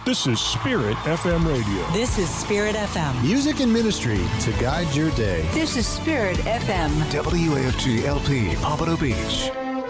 This is Spirit FM Radio. This is Spirit FM. Music and ministry to guide your day. This is Spirit FM. WAFG LP, Pompano Beach.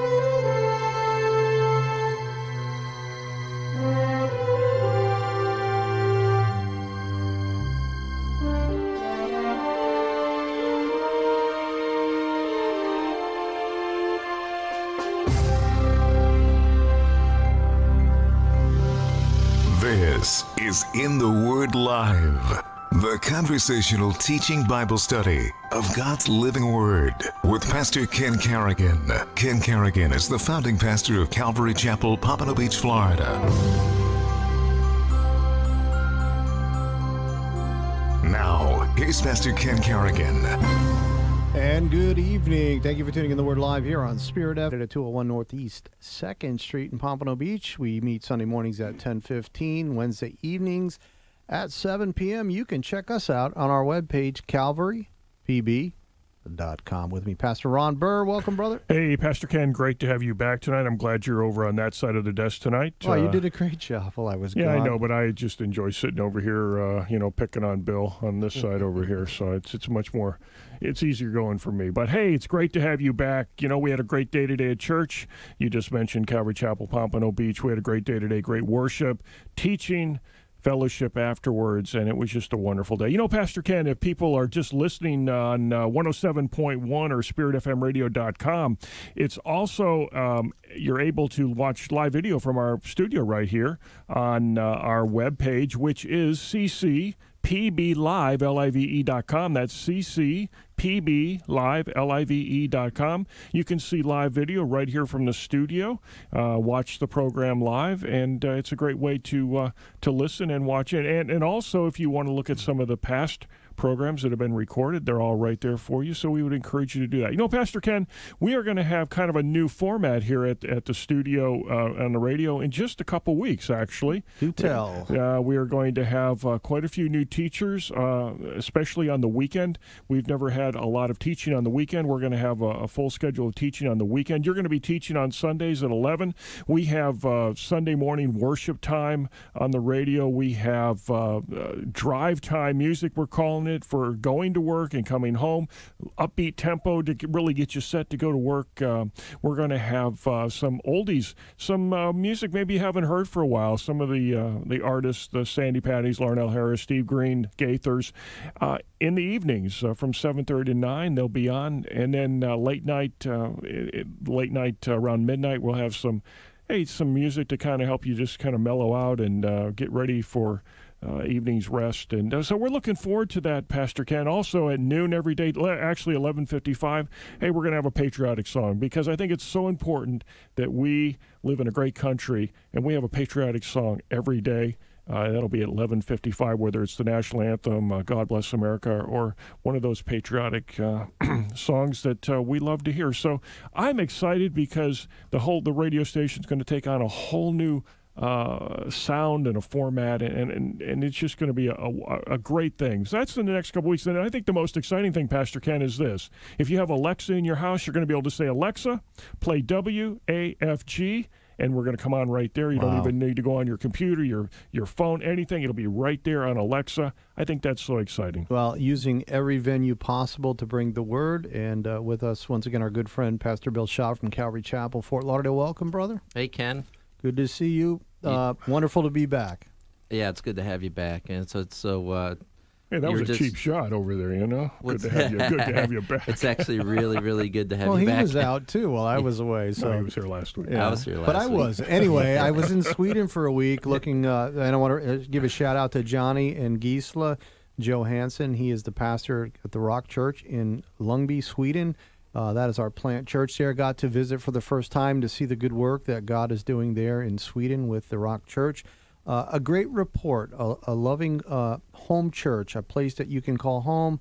This is In the Word Live, the conversational teaching Bible study of God's living Word with Pastor Ken Carrigan. Ken Carrigan is the founding pastor of Calvary Chapel, Pompano Beach, Florida. Now, here's Pastor Ken Carrigan. And good evening. Thank you for tuning in the Word Live here on Spirit FM at 201 Northeast 2nd Street in Pompano Beach. We meet Sunday mornings at 10:15, Wednesday evenings at 7 p.m. You can check us out on our webpage, calvarypb.com. With me, Pastor Ron Burr. Welcome, brother. Hey, Pastor Ken, great to have you back tonight. I'm glad you're over on that side of the desk tonight. Well, you did a great job while I was gone. Yeah, I know, but I just enjoy sitting over here, picking on Bill on this side over here. So it's much more, it's easier going for me. But hey, it's great to have you back. You know, we had a great day today at church. You just mentioned Calvary Chapel, Pompano Beach. We had a great day today, great worship, teaching, fellowship afterwards, and it was just a wonderful day. You know, Pastor Ken, if people are just listening on 107.1 or spiritfmradio.com, it's also, you're able to watch live video from our studio right here on our webpage, which is ccpblive.com. That's ccpblive.com. You can see live video right here from the studio, watch the program live, and it's a great way to listen and watch it. And also, if you want to look at some of the past programs that have been recorded, they're all right there for you, so we would encourage you to do that. You know, Pastor Ken, we are going to have kind of a new format here at the studio on the radio in just a couple weeks, actually. Do tell. We are going to have quite a few new teachers, especially on the weekend. We've never had a lot of teaching on the weekend. We're going to have a full schedule of teaching on the weekend. You're going to be teaching on Sundays at 11. We have Sunday morning worship time on the radio. We have drive time music, we're calling it, for going to work and coming home. Upbeat tempo to really get you set to go to work. We're going to have some oldies, some music maybe you haven't heard for a while. Some of the artists, the Sandy Patties, Larnell Harris, Steve Green, Gaithers, in the evenings from 7:30 to 9 they'll be on, and then late night around midnight we'll have some music to kind of help you just kind of mellow out and get ready for evening's rest. And so we're looking forward to that, Pastor Ken. Also at noon every day, actually 11:55, hey, we're going to have a patriotic song, because I think it's so important that we live in a great country and we have a patriotic song every day. That'll be at 11:55, whether it's the national anthem, God Bless America, or one of those patriotic songs that we love to hear. So I'm excited because the radio station's going to take on a whole new sound and a format, and it's just going to be a great thing. So that's in the next couple weeks. And I think the most exciting thing, Pastor Ken, is this. If you have Alexa in your house, you're going to be able to say, Alexa, play WAFG, and we're going to come on right there. You don't even need to go on your computer, your phone, anything. It'll be right there on Alexa. I think that's so exciting. Well, using every venue possible to bring the word. And with us, once again, our good friend, Pastor Bill Shaw from Calvary Chapel, Fort Lauderdale. Welcome, brother. Hey, Ken. Good to see you. Wonderful to be back. Yeah, it's good to have you back. And so hey, that was a cheap shot over there, you know? Good to have you back. It's actually really, really good to have you back. Well, he was out, too, while I was away. So he was here last week. Yeah. I was here last week. But I was. Anyway, I was in Sweden for a week looking, and I want to give a shout-out to Johnny and Gisela Johansson. He is the pastor at the Rock Church in Ljungby, Sweden. That is our plant church there. Got to visit for the first time to see the good work that God is doing there in Sweden with the Rock Church. A great report, a loving home church, a place that you can call home.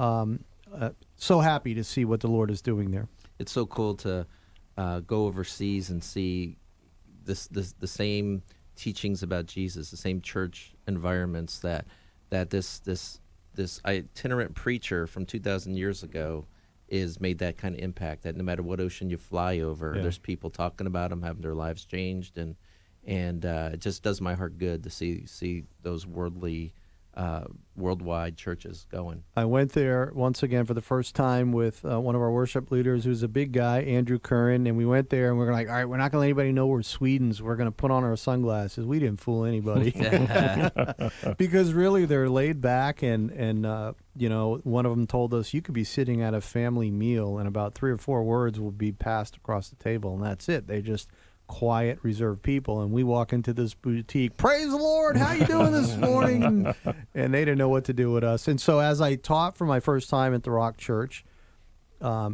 So happy to see what the Lord is doing there. It's so cool to go overseas and see the same teachings about Jesus, the same church environments that this itinerant preacher from 2,000 years ago is made that kind of impact, that no matter what ocean you fly over, there's people talking about them, having their lives changed, and it just does my heart good to see those worldwide churches going. I went there once again for the first time with one of our worship leaders, who's a big guy, Andrew Curran, and we went there and we were like, all right, we're not going to let anybody know we're Swedens. We're going to put on our sunglasses. We didn't fool anybody because really they're laid back and one of them told us you could be sitting at a family meal and about 3 or 4 words will be passed across the table and that's it. They just quiet, reserved people, and we walk into this boutique. Praise the Lord! How you doing this morning? And they didn't know what to do with us. And so, as I taught for my first time at the Rock Church, I'm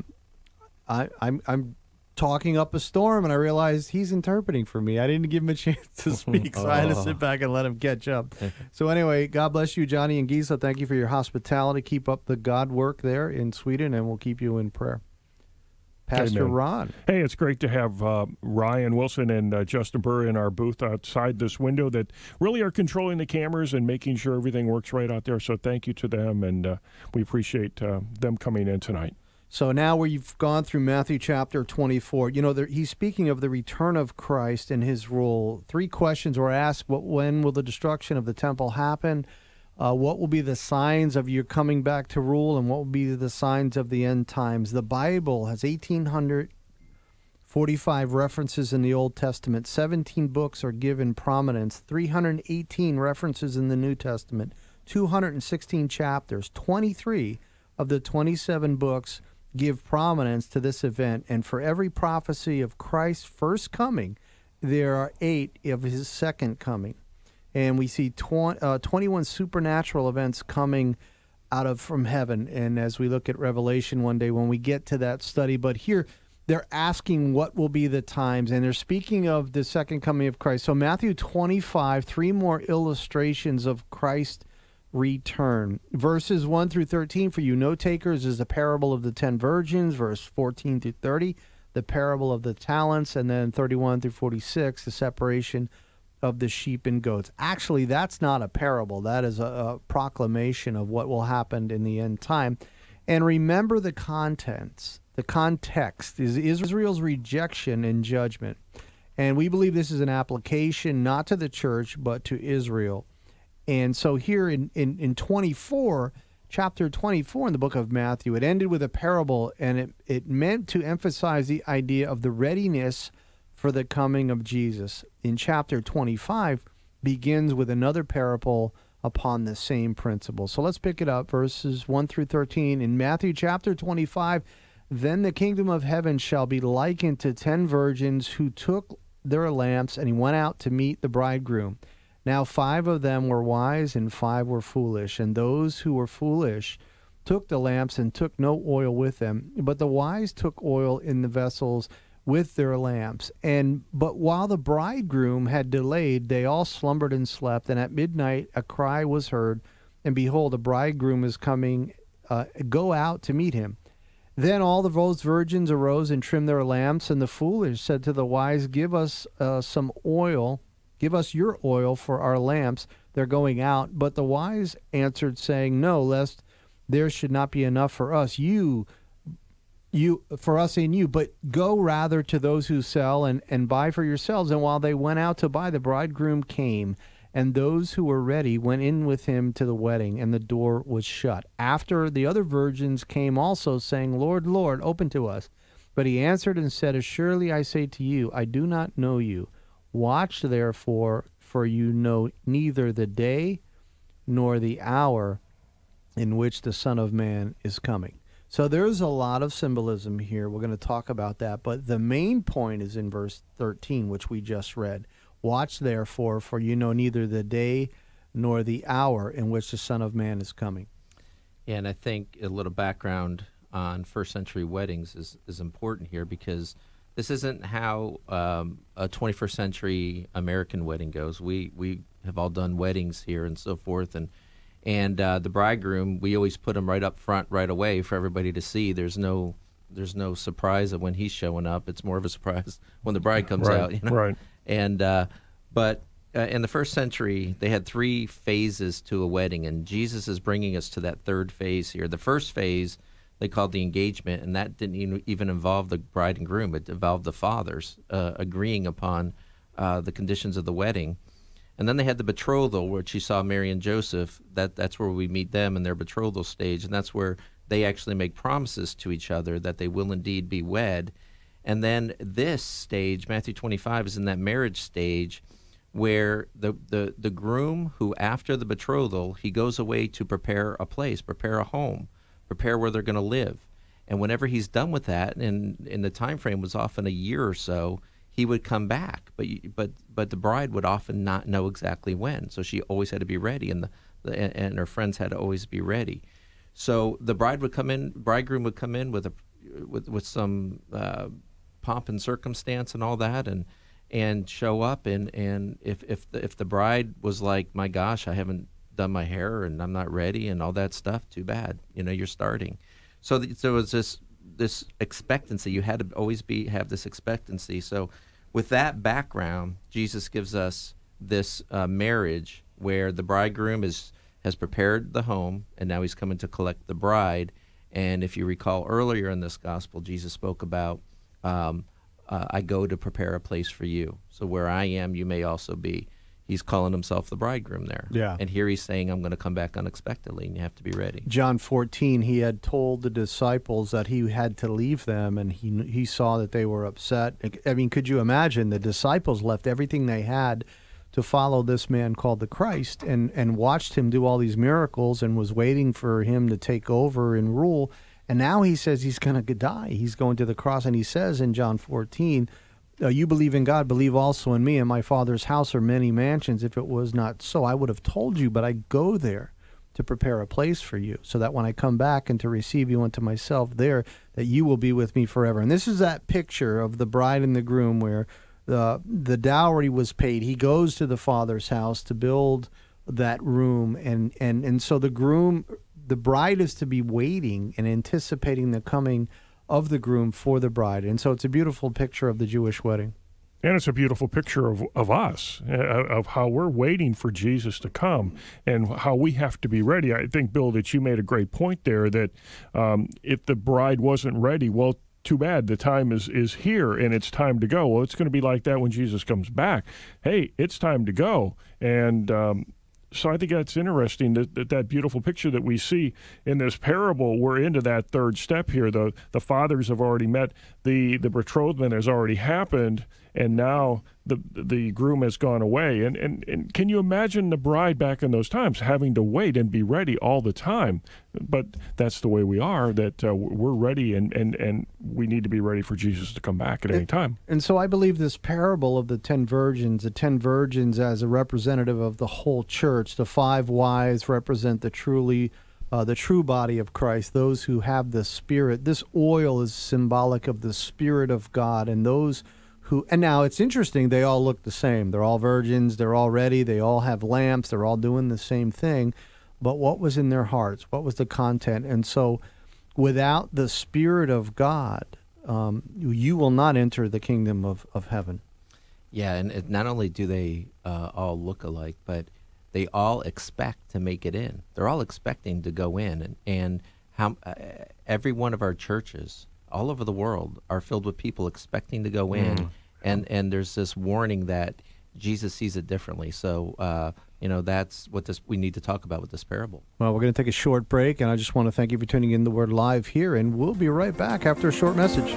talking up a storm, and I realized he's interpreting for me. I didn't give him a chance to speak, so I had to sit back and let him catch up. So anyway, God bless you, Johnny and Gisela. Thank you for your hospitality. Keep up the God work there in Sweden, and we'll keep you in prayer. Pastor Amen. Ron. Hey, it's great to have Ryan Wilson and Justin Burr in our booth outside this window that really are controlling the cameras and making sure everything works right out there. So thank you to them, and we appreciate them coming in tonight. So now we've gone through Matthew chapter 24. He's speaking of the return of Christ and his rule. 3 questions were asked. When will the destruction of the temple happen? What will be the signs of your coming back to rule, and what will be the signs of the end times? The Bible has 1,845 references in the Old Testament. 17 books are given prominence. 318 references in the New Testament. 216 chapters. 23 of the 27 books give prominence to this event. And for every prophecy of Christ's first coming, there are 8 of his second coming. And we see 21 supernatural events coming from heaven. And as we look at Revelation one day when we get to that study, but here they're asking what will be the times, and they're speaking of the second coming of Christ. So Matthew 25, 3 more illustrations of Christ's return. Verses 1 through 13 for you note takers is the parable of the 10 virgins. Verse 14 through 30, the parable of the talents, and then 31 through 46, the separation of the sheep and goats. Actually, that's not a parable. That is a proclamation of what will happen in the end time. And remember the contents. The context is Israel's rejection and judgment. And we believe this is an application not to the church, but to Israel. And so here in 24, chapter 24 in the book of Matthew, it ended with a parable, and it meant to emphasize the idea of the readiness for the coming of Jesus. In chapter 25 begins with another parable upon the same principle. So let's pick it up, verses 1 through 13. In Matthew chapter 25, then the kingdom of heaven shall be likened to 10 virgins who took their lamps and went out to meet the bridegroom. Now 5 of them were wise and 5 were foolish. And those who were foolish took the lamps and took no oil with them. But the wise took oil in the vessels with their lamps. But while the bridegroom had delayed, they all slumbered and slept. And at midnight a cry was heard, and behold, the bridegroom is coming. Go out to meet him. Then all those virgins arose and trimmed their lamps. And the foolish said to the wise, Give us some oil. Give us your oil for our lamps. They're going out. But the wise answered, saying, No, lest there should not be enough for us. For us and you, but go rather to those who sell and buy for yourselves. And while they went out to buy, the bridegroom came, and those who were ready went in with him to the wedding, and the door was shut. After the other virgins came also, saying, Lord, Lord, open to us. But he answered and said, Assuredly I say to you, I do not know you. Watch therefore, for you know neither the day nor the hour in which the Son of Man is coming. So there's a lot of symbolism here. We're going to talk about that. But the main point is in verse 13, which we just read. Watch therefore, for you know neither the day nor the hour in which the Son of Man is coming. Yeah, and I think a little background on first century weddings is important here, because this isn't how a 21st century American wedding goes. We have all done weddings here and so forth, and the bridegroom, we always put him right up front right away for everybody to see. There's no surprise of when he's showing up. It's more of a surprise when the bride comes out. You know? Right. And but in the first century, they had 3 phases to a wedding, and Jesus is bringing us to that 3rd phase here. The first phase they called the engagement, and that didn't even involve the bride and groom. It involved the fathers agreeing upon the conditions of the wedding. And then they had the betrothal, which you saw Mary and Joseph. That's where we meet them in their betrothal stage, and that's where they actually make promises to each other that they will indeed be wed. And then this stage, Matthew 25, is in that marriage stage where the groom, who after the betrothal, he goes away to prepare a place, prepare a home, prepare where they're going to live. And whenever he's done with that, and the time frame was often a year or so, he would come back, but the bride would often not know exactly when. So she always had to be ready, and and her friends had to always be ready. So the bridegroom would come in with some pomp and circumstance and all that, and show up, and if the bride was like, my gosh, I haven't done my hair and I'm not ready and all that stuff, too bad, you're starting. So there was this expectancy. You had to always have this expectancy. So with that background, Jesus gives us this marriage where the bridegroom has prepared the home, and now he's coming to collect the bride. And if you recall earlier in this gospel, Jesus spoke about, I go to prepare a place for you. So where I am, you may also be. He's calling himself the bridegroom there. Yeah. And here he's saying, I'm going to come back unexpectedly, and you have to be ready. John 14, he had told the disciples that he had to leave them, and he saw that they were upset. I mean, could you imagine? The disciples left everything they had to follow this man called the Christ, and watched him do all these miracles, and was waiting for him to take over and rule. And now he says he's going to die. He's going to the cross, and he says in John 14, you believe in God, believe also in me. In my Father's house are many mansions. If it was not so, I would have told you, but I go there to prepare a place for you, so that when I come back and to receive you unto myself there, that you will be with me forever. And this is that picture of the bride and the groom where the dowry was paid. He goes to the Father's house to build that room, and so the bride is to be waiting and anticipating the coming of the groom for the bride. And so it's a beautiful picture of the Jewish wedding. And it's a beautiful picture of us, of how we're waiting for Jesus to come and how we have to be ready. I think, Bill, that you made a great point there, that if the bride wasn't ready, well, too bad. The time is here, and it's time to go. Well, it's going to be like that when Jesus comes back. Hey, it's time to go. And so I think that's interesting, that beautiful picture that we see in this parable. We're into that third step here. The fathers have already met. The betrothment has already happened, and now the groom has gone away. And can you imagine the bride back in those times having to wait and be ready all the time? But that's the way we are, that we're ready, and we need to be ready for Jesus to come back at any time. And so I believe this parable of the 10 virgins as a representative of the whole church, the 5 wise represent the true body of Christ, those who have the Spirit. This oil is symbolic of the Spirit of God, and those and now it's interesting, they all look the same. They're all virgins, they're all ready, they all have lamps, they're all doing the same thing. But what was in their hearts? What was the content? And so without the Spirit of God, you will not enter the kingdom of heaven. Yeah, and not only do they all look alike, but they all expect to make it in. They're all expecting to go in. And how every one of our churches all over the world are filled with people expecting to go in, and there's this warning that Jesus sees it differently. So, that's what we need to talk about with this parable. Well, we're going to take a short break, and I just want to thank you for tuning in to Word Live here, and we'll be right back after a short message.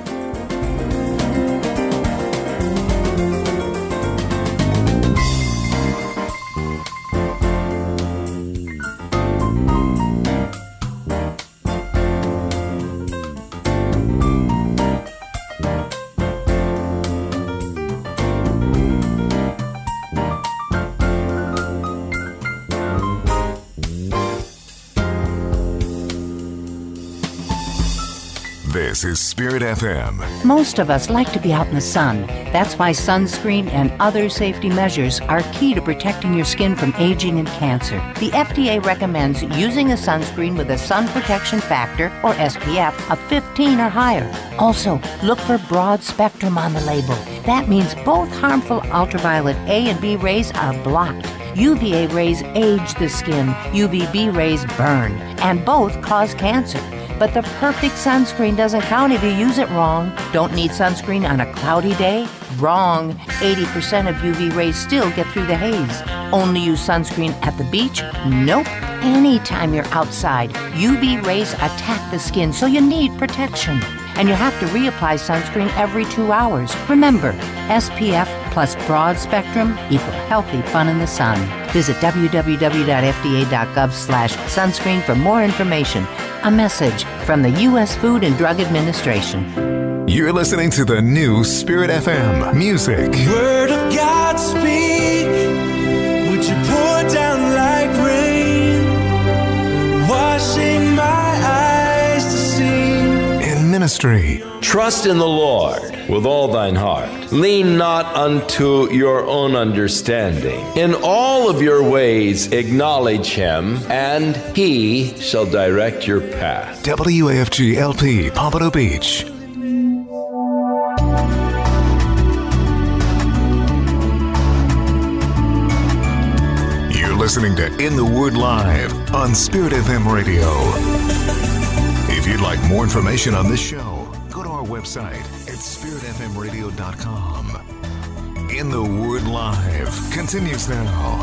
This is Spirit FM. Most of us like to be out in the sun. That's why sunscreen and other safety measures are key to protecting your skin from aging and cancer. The FDA recommends using a sunscreen with a sun protection factor, or SPF, of 15 or higher. Also, look for broad spectrum on the label. That means both harmful ultraviolet A and B rays are blocked. UVA rays age the skin, UVB rays burn, and both cause cancer. But the perfect sunscreen doesn't count if you use it wrong. Don't need sunscreen on a cloudy day? Wrong. 80% of UV rays still get through the haze. Only use sunscreen at the beach? Nope. Anytime you're outside, UV rays attack the skin, so you need protection. And you have to reapply sunscreen every 2 hours. Remember, SPF plus broad spectrum equal healthy fun in the sun. Visit www.fda.gov/sunscreen for more information. A message from the U.S. Food and Drug Administration. You're listening to the new Spirit FM Music. Word of God speak, would you pour down like rain, washing my eyes to see. In ministry. Trust in the Lord with all thine heart. Lean not unto your own understanding. In all of your ways acknowledge him, and he shall direct your path. WAFG LP Pompano Beach. You're listening to In the Word Live on Spirit FM Radio. If you'd like more information on this show, go to our website at spiritfmradio.com. In the Word Live continues now.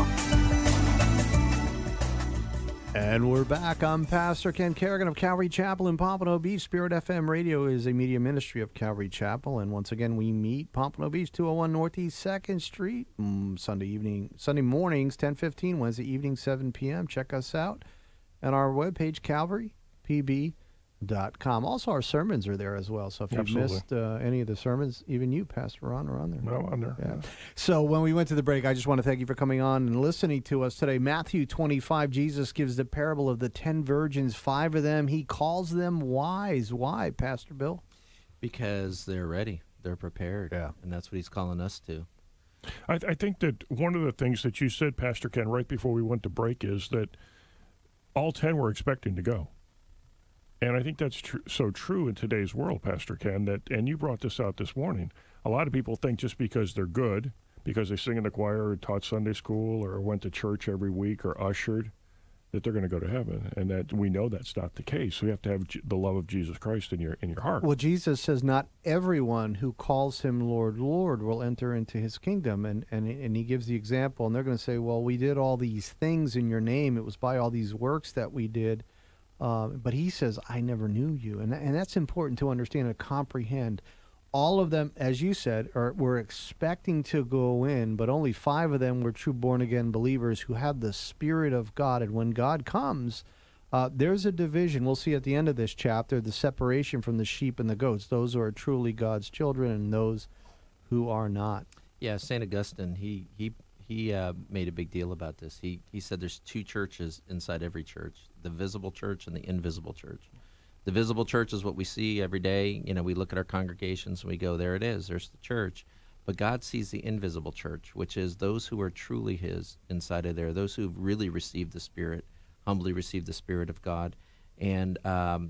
And we're back. I'm Pastor Ken Kerrigan of Calvary Chapel in Pompano Beach. Spirit FM Radio is a media ministry of Calvary Chapel. And once again, we meet Pompano Beach, 201 Northeast 2nd Street, Sunday mornings, 10:15, Wednesday evening, 7 p.m. Check us out. And our webpage, calvarypb.com. Also, our sermons are there as well. So if you've missed any of the sermons, even you, Pastor Ron, are on there. No, on there. Yeah. So when we went to the break, I just want to thank you for coming on and listening to us today. Matthew 25, Jesus gives the parable of the 10 virgins. 5 of them, he calls them wise. Why, Pastor Bill? Because they're ready. They're prepared. Yeah. And that's what he's calling us to. I think that one of the things that you said, Pastor Ken, right before we went to break is that all 10 were expecting to go. And I think that's so true in today's world, Pastor Ken, that, and you brought this out this morning, a lot of people think just because they're good, because they sing in the choir or taught Sunday school or went to church every week or ushered, that they're going to go to heaven. And that we know that's not the case. We have to have the love of Jesus Christ in your heart. Well, Jesus says not everyone who calls him Lord, Lord will enter into his kingdom. And he gives the example, and they're going to say, well, we did all these things in your name. It was by all these works that we did. But he says, I never knew you. And that's important to understand and comprehend. All of them, as you said, were expecting to go in, but only 5 of them were true born-again believers who had the Spirit of God. And when God comes, there's a division. We'll see at the end of this chapter, the separation from the sheep and the goats. Those who are truly God's children and those who are not. Yeah, St. Augustine, he made a big deal about this. He said there's 2 churches inside every church, the visible church and the invisible church. The visible church is what we see every day. You know, we look at our congregations and we go, there it is, there's the church. But God sees the invisible church, which is those who are truly his inside of there, those who've really received the Spirit, humbly received the Spirit of God. And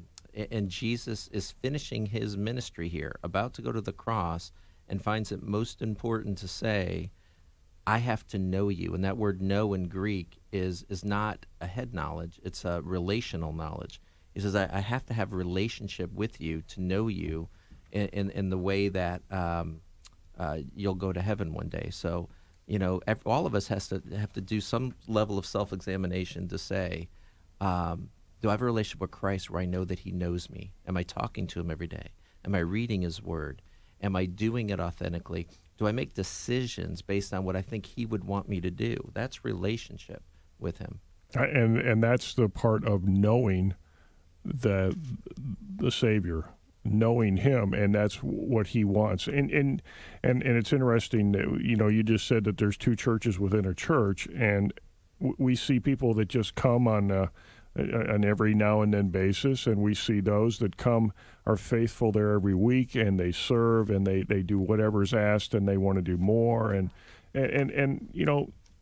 Jesus is finishing his ministry here, about to go to the cross, and finds it most important to say, I have to know you. And that word know in Greek is not a head knowledge, it's a relational knowledge. He says, I have to have a relationship with you to know you in the way that you'll go to heaven one day. So, you know, all of us have to do some level of self-examination to say, do I have a relationship with Christ where I know that he knows me? Am I talking to him every day? Am I reading his word? Am I doing it authentically? Do I make decisions based on what I think he would want me to do? That's relationship with him. And that's the part of knowing the Savior, knowing him, and that's what he wants. And it's interesting that, you know, you just said that there's 2 churches within a church, and we see people that just come on an every now and then basis, and we see those that come are faithful there every week, and they serve, and they do whatever's asked, and they want to do more, and you know,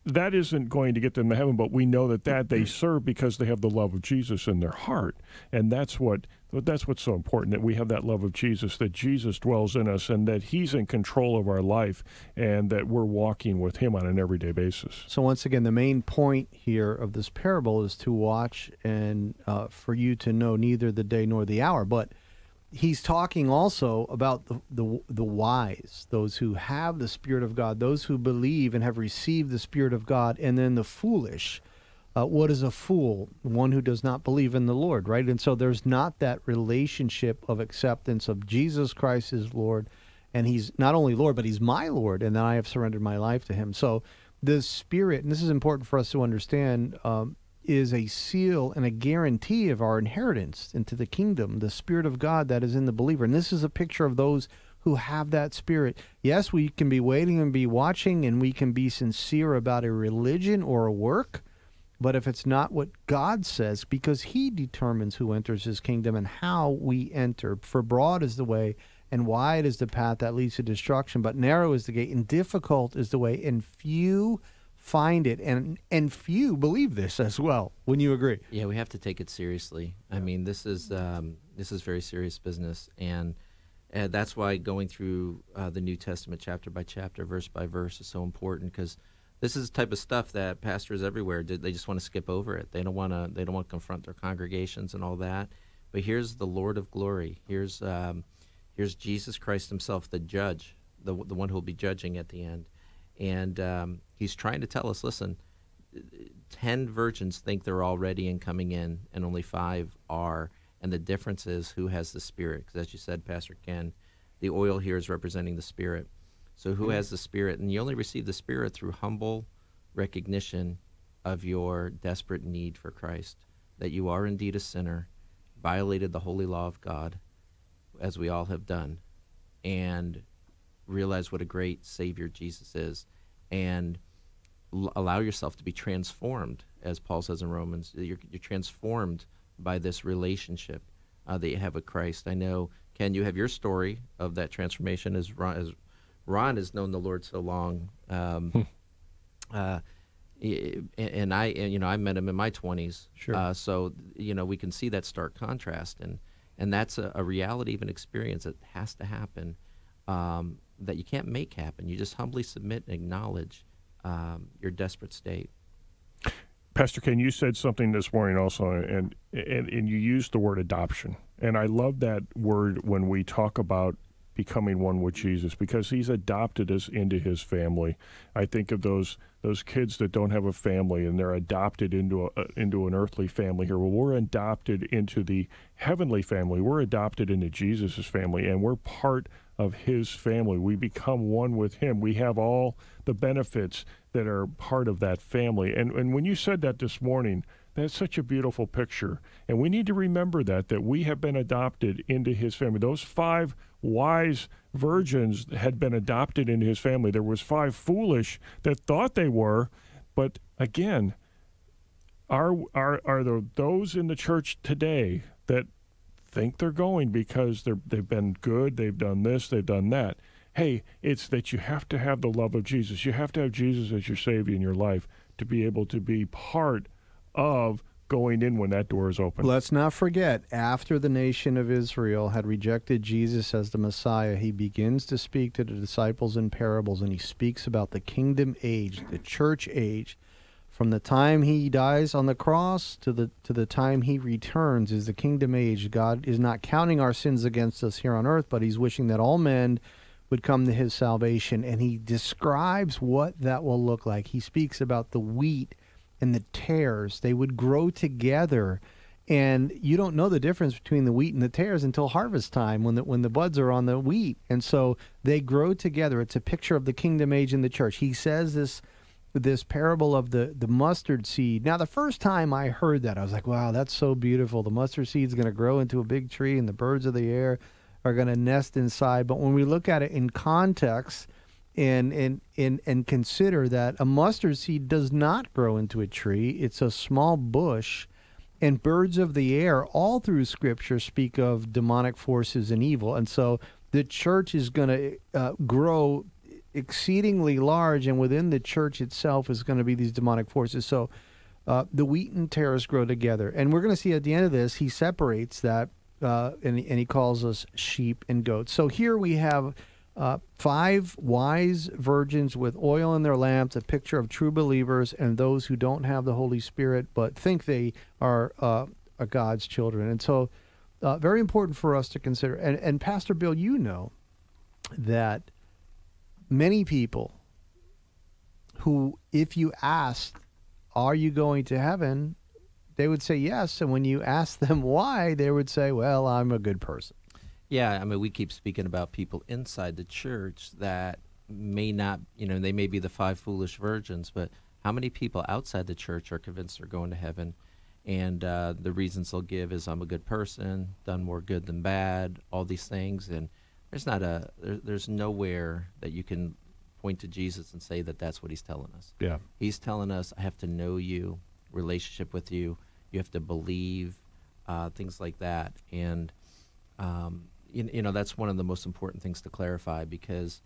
that isn't going to get them to heaven, but we know that they serve because they have the love of Jesus in their heart, and that's what's so important, that we have that love of Jesus, that Jesus dwells in us, and that He's in control of our life, and that we're walking with Him on an everyday basis. So once again, the main point here of this parable is to watch and for you to know neither the day nor the hour. But he's talking also about the wise, those who have the Spirit of God, those who believe and have received the Spirit of God, and then the foolish. What is a fool? One who does not believe in the Lord, right? And so there's not that relationship of acceptance of Jesus Christ as Lord, and He's not only Lord, but He's my Lord, and then I have surrendered my life to Him. So the Spirit, and this is important for us to understand, is a seal and a guarantee of our inheritance into the kingdom, the Spirit of God that is in the believer. And this is a picture of those who have that Spirit. Yes, we can be waiting and be watching, and we can be sincere about a religion or a work, but if it's not what God says, because He determines who enters His kingdom and how we enter. For broad is the way, and wide is the path that leads to destruction, but narrow is the gate, and difficult is the way, and few find it, and few believe this as well. Wouldn't you agree? Yeah, we have to take it seriously. I mean, this is very serious business, and that's why going through the New Testament chapter by chapter, verse by verse, is so important, because this is the type of stuff that pastors everywhere they just want to skip over it. They don't want to confront their congregations and all that. But here's the Lord of glory. Here's Jesus Christ Himself, the judge, the one who will be judging at the end. And He's trying to tell us, listen, 10 virgins think they're all ready and coming in, and only 5 are. And the difference is who has the Spirit. Because as you said, Pastor Ken, the oil here is representing the Spirit. So who has the Spirit? And you only receive the Spirit through humble recognition of your desperate need for Christ, that you are indeed a sinner, violated the holy law of God, as we all have done, and realize what a great Savior Jesus is, and allow yourself to be transformed, as Paul says in Romans. You're transformed by this relationship that you have with Christ. I know, Ken, you have your story of that transformation as Ron has known the Lord so long, and I met him in my 20s. Sure. So we can see that stark contrast, and that's a reality of an experience that has to happen, that you can't make happen. You just humbly submit and acknowledge your desperate state. Pastor Ken, you said something this morning also, and you used the word adoption, and I love that word when we talk about becoming one with Jesus, because He's adopted us into His family. I think of those kids that don't have a family and they're adopted into an earthly family here. Well, we're adopted into the heavenly family. We're adopted into Jesus' family, and we're part of His family. We become one with Him. We have all the benefits that are part of that family. And when you said that this morning, that's such a beautiful picture. And we need to remember that we have been adopted into His family. Those 5 wise virgins had been adopted into His family. There was 5 foolish that thought they were, but again, are there those in the church today that think they're going because they've been good, they've done this, they've done that? Hey, it's that you have to have the love of Jesus. You have to have Jesus as your Savior in your life to be able to be part of going in when that door is open. Let's not forget, after the nation of Israel had rejected Jesus as the Messiah, He begins to speak to the disciples in parables, and He speaks about the kingdom age, the church age. From the time He dies on the cross to the time He returns is the kingdom age. God is not counting our sins against us here on earth, but He's wishing that all men would come to His salvation, and He describes what that will look like. He speaks about the wheat and the tares. They would grow together, and you don't know the difference between the wheat and the tares until harvest time, when the buds are on the wheat. And so they grow together. It's a picture of the kingdom age in the church. He says this parable of the mustard seed. Now, the first time I heard that, I was like, wow, that's so beautiful. The mustard seed's going to grow into a big tree, and the birds of the air are going to nest inside. But when we look at it in context, and consider that a mustard seed does not grow into a tree. It's a small bush, and birds of the air all through Scripture speak of demonic forces and evil. And so the church is going to grow exceedingly large, and within the church itself is going to be these demonic forces. So the wheat and tares grow together. And we're going to see at the end of this, he separates that, and he calls us sheep and goats. So here we have 5 wise virgins with oil in their lamps, a picture of true believers and those who don't have the Holy Spirit but think they are God's children. And so very important for us to consider. And Pastor Bill, you know that many people who, if you asked, are you going to heaven, they would say yes. And when you ask them why, they would say, well, I'm a good person. Yeah, I mean, we keep speaking about people inside the church that may not, they may be the 5 foolish virgins, but how many people outside the church are convinced they're going to heaven? And the reasons they'll give is, I'm a good person, done more good than bad, all these things. And there's nowhere that you can point to Jesus and say that that's what he's telling us. Yeah. He's telling us, I have to know you, relationship with you, you have to believe, things like that. And, that's one of the most important things to clarify, because,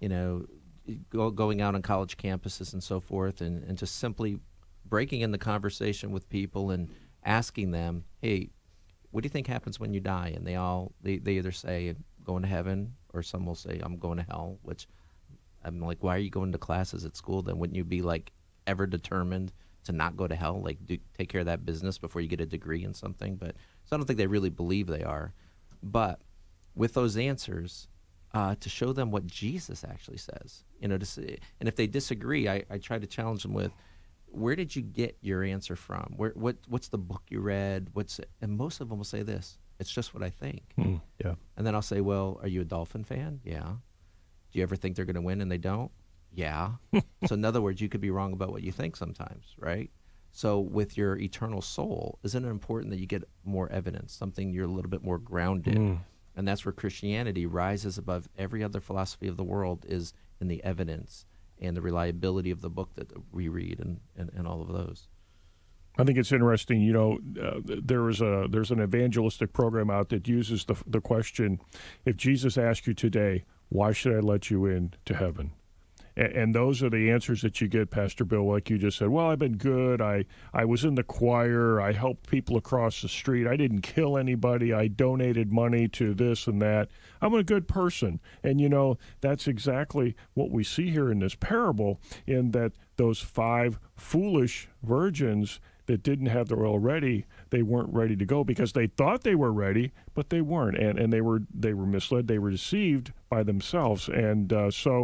going out on college campuses and so forth, and just simply breaking in the conversation with people and asking them, hey, what do you think happens when you die? And they either say, going to heaven, or some will say, I'm going to hell, which I'm like, why are you going to classes at school then? Wouldn't you be like ever determined to not go to hell? Like, take care of that business before you get a degree in something. But so I don't think they really believe they are. But with those answers, to show them what Jesus actually says, and if they disagree, I try to challenge them with, where did you get your answer from? What's the book you read? And most of them will say this, it's just what I think. Yeah. And then I'll say, well, are you a Dolphin fan? Yeah. Do you ever think they're going to win and they don't? Yeah. So in other words, you could be wrong about what you think sometimes, right? So with your eternal soul, isn't it important that you get more evidence, something you're a little bit more grounded? And that's where Christianity rises above every other philosophy of the world, is in the evidence and the reliability of the book that we read, and all of those. I think it's interesting. There's an evangelistic program out that uses the question, if Jesus asked you today, why should I let you in to heaven? And those are the answers that you get, Pastor Bill, like you just said. Well, I've been good. I was in the choir. I helped people across the street. I didn't kill anybody. I donated money to this and that. I'm a good person. And, that's exactly what we see here in this parable, in that those 5 foolish virgins that didn't have their oil ready, they weren't ready to go because they thought they were ready, but they weren't, and they were misled. They were deceived by themselves. And so,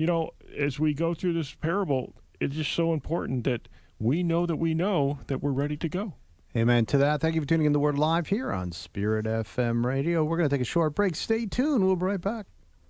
as we go through this parable, it's just so important that we know that we're ready to go. Amen to that. Thank you for tuning in to the Word Live here on Spirit FM Radio. We're going to take a short break. Stay tuned. We'll be right back.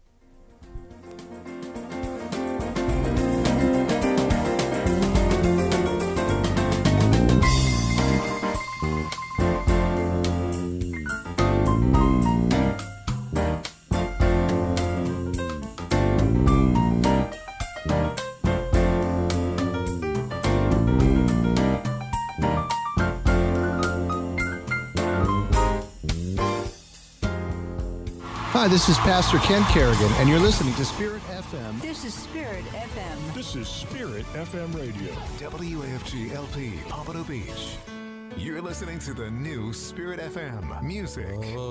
Hi, this is Pastor Ken Kerrigan, and you're listening to Spirit FM. This is Spirit FM. This is Spirit FM Radio. WAFG LP Pompano Beach. You're listening to the new Spirit FM music.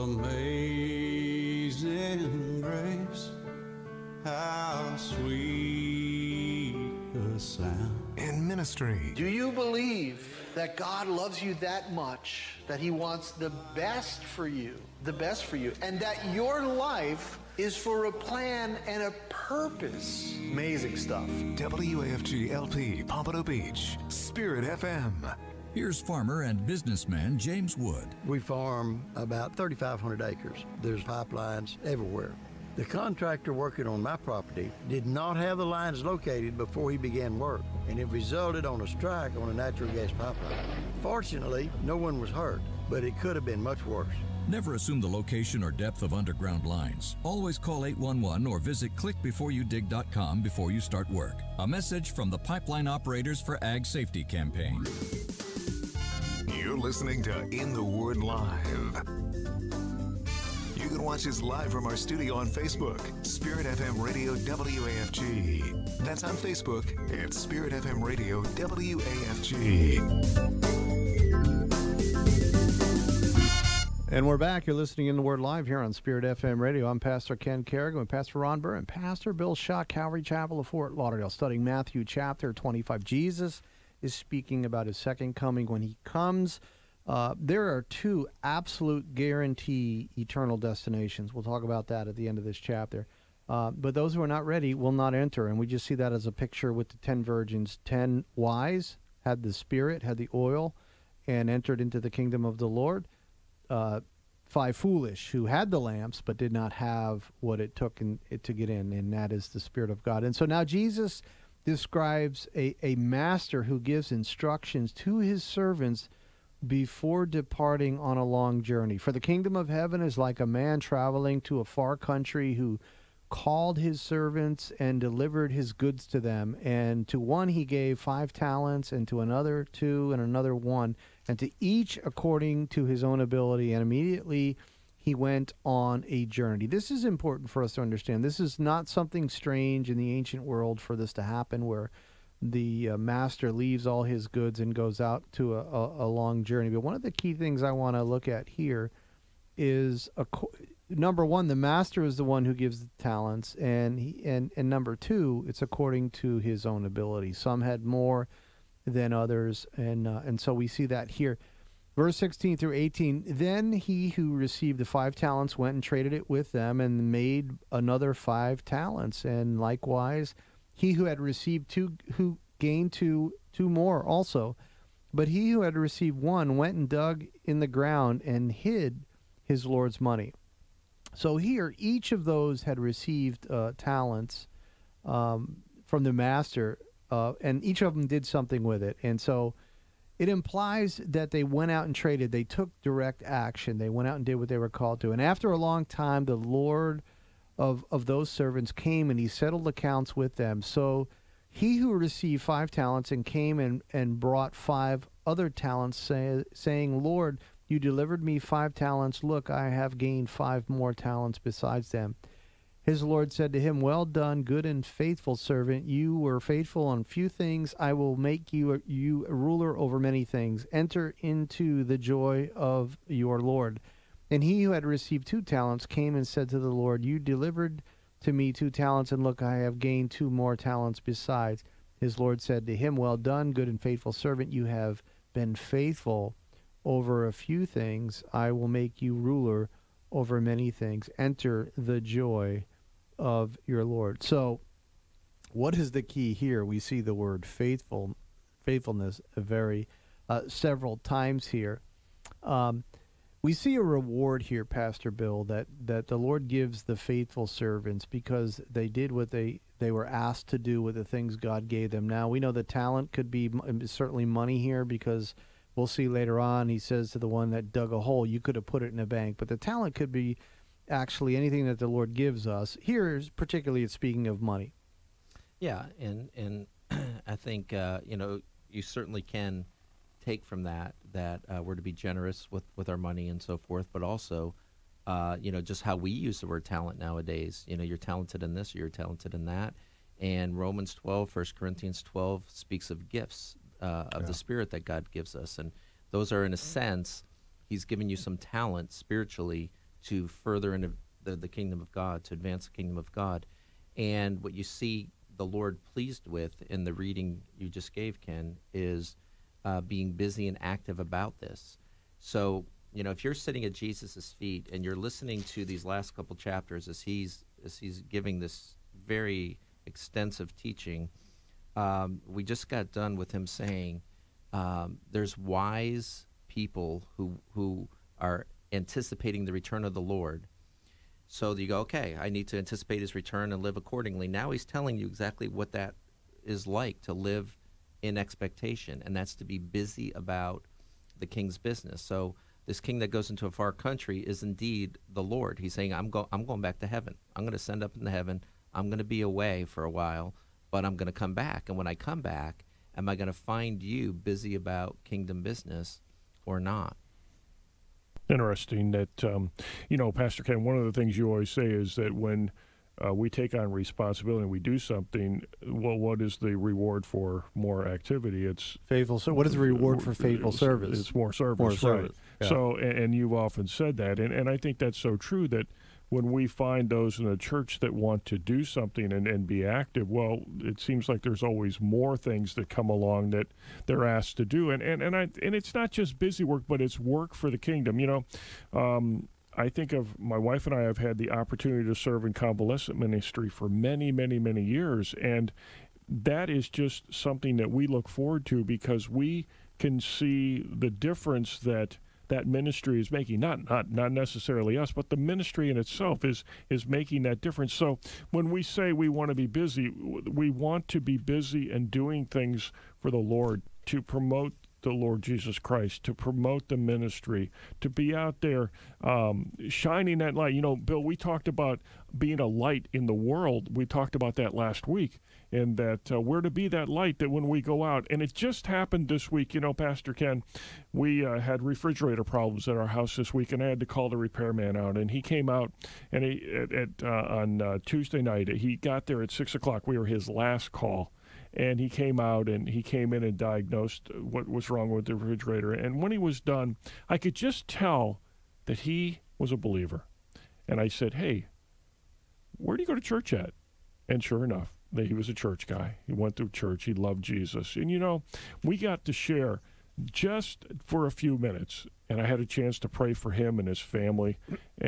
Amazing grace, how sweet the sound. In ministry. Do you believe that God loves you that much, that he wants the best for you, and that your life is for a plan and a purpose? Amazing stuff. WAFG LP Pompano Beach, Spirit FM. Here's farmer and businessman James Wood. We farm about 3,500 acres. There's pipelines everywhere. The contractor working on my property did not have the lines located before he began work, and it resulted on a strike on a natural gas pipeline. Fortunately, no one was hurt, but it could have been much worse. Never assume the location or depth of underground lines. Always call 811 or visit clickbeforeyoudig.com before you start work. A message from the Pipeline Operators for Ag Safety campaign. You're listening to In the Word Live. You can watch us live from our studio on Facebook, Spirit FM Radio WAFG. That's on Facebook at Spirit FM Radio WAFG. And we're back. You're listening in the Word Live here on Spirit FM Radio. I'm Pastor Ken Kerrigan with Pastor Ron Burr and Pastor Bill Shaw, Calvary Chapel of Fort Lauderdale, studying Matthew chapter 25. Jesus is speaking about his second coming when he comes. There are two absolute guarantee eternal destinations. We'll talk about that at the end of this chapter. But those who are not ready will not enter. And we just see that as a picture with the 10 virgins. 10 wise had the Spirit, had the oil, and entered into the kingdom of the Lord. 5 foolish who had the lamps but did not have what it took to get in, and that is the Spirit of God. And so now Jesus describes a master who gives instructions to his servants before departing on a long journey. For the kingdom of heaven is like a man traveling to a far country who called his servants and delivered his goods to them. And to one he gave 5 talents, and to another 2, and another 1, and to each according to his own ability. And immediately he went on a journey. This is important for us to understand. This is not something strange in the ancient world for this to happen, where the master leaves all his goods and goes out to a long journey. But one of the key things I want to look at here is, number one, the master is the one who gives the talents, and number 2, it's according to his own ability. Some had more than others, and so we see that here. Verse 16 through 18, then he who received the 5 talents went and traded it with them and made another 5 talents. And likewise, he who had received 2, who gained 2 more also. But he who had received 1 went and dug in the ground and hid his Lord's money. So here, each of those had received talents from the master, and each of them did something with it. And so it implies that they went out and traded. They took direct action. They went out and did what they were called to. And after a long time, the Lord of those servants came, and he settled accounts with them. So he who received 5 talents and came and brought 5 other talents, saying, Lord, you delivered me 5 talents. Look, I have gained 5 more talents besides them. His Lord said to him, well done, good and faithful servant. You were faithful on few things. I will make you a ruler over many things. Enter into the joy of your Lord. And he who had received 2 talents came and said to the Lord, you delivered to me 2 talents, and look, I have gained 2 more talents besides. His Lord said to him, well done, good and faithful servant. You have been faithful over a few things. I will make you ruler over many things. Enter the joy of your Lord. So what is the key here? We see the word faithfulness several times here. We see a reward here, Pastor Bill, that the Lord gives the faithful servants because they did what they were asked to do with the things God gave them. Now, we know the talent could be certainly money here, because we'll see later on, he says to the one that dug a hole, you could have put it in a bank. But the talent could be actually anything that the Lord gives us. Here, particularly, it's speaking of money. Yeah, and I think, you certainly can take from that we're to be generous with our money and so forth, but also, just how we use the word talent nowadays. You're talented in this, or you're talented in that. And Romans 12, 1 Corinthians 12 speaks of gifts of the Spirit that God gives us. And those are, in a sense, he's given you some talent spiritually to further into the kingdom of God, to advance the kingdom of God. And what you see the Lord pleased with in the reading you just gave, Ken, is being busy and active about this. So, if you're sitting at Jesus' feet and you're listening to these last couple chapters as he's giving this very extensive teaching, we just got done with him saying there's wise people who are anticipating the return of the Lord. So you go, okay, I need to anticipate his return and live accordingly. Now he's telling you exactly what that is like, to live in expectation, and that's to be busy about the king's business. So this king that goes into a far country is indeed the Lord. He's saying, I'm going back to heaven. I'm going to send up into heaven. I'm going to be away for a while, but I'm going to come back. And when I come back, am I going to find you busy about kingdom business or not? Interesting that, Pastor Ken, one of the things you always say is that when we take on responsibility and we do something, well, what is the reward for more activity? It's faithful. So what is the reward for faithful service? It's more service. More service. Right. Yeah. So, and you've often said that, and I think that's so true, that when we find those in the church that want to do something and be active, well, it seems like there's always more things that come along that they're asked to do. And it's not just busy work, but it's work for the kingdom. I think of my wife and I have had the opportunity to serve in convalescent ministry for many, many, many years. And that is just something that we look forward to because we can see the difference that ministry is making, not necessarily us, but the ministry in itself is making that difference. So when we say we want to be busy, we want to be busy and doing things for the Lord to promote the Lord Jesus Christ, to promote the ministry, to be out there shining that light. Bill, we talked about being a light in the world. We talked about that last week, and that we're to be that light that when we go out. And it just happened this week, Pastor Ken, we had refrigerator problems at our house this week, and I had to call the repairman out. And he came out, and on Tuesday night, he got there at 6 o'clock. We were his last call. And he came out and he came in and diagnosed what was wrong with the refrigerator. And when he was done, I could just tell that he was a believer. And I said, "Hey, where do you go to church at?" And sure enough, he was a church guy. He went to church. He loved Jesus. And, we got to share just for a few minutes. And I had a chance to pray for him and his family.